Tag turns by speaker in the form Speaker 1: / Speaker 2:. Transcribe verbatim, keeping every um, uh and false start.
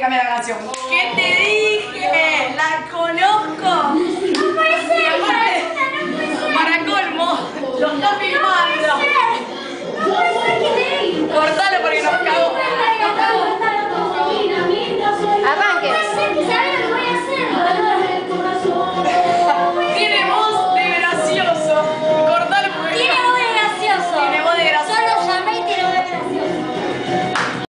Speaker 1: cambia la canción. ¿Qué te dije? ¡La conozco!
Speaker 2: No puede ser, no puede ser.
Speaker 1: Para colmo, lo está filmando.
Speaker 2: No puede ser, que leí.
Speaker 1: Cortalo.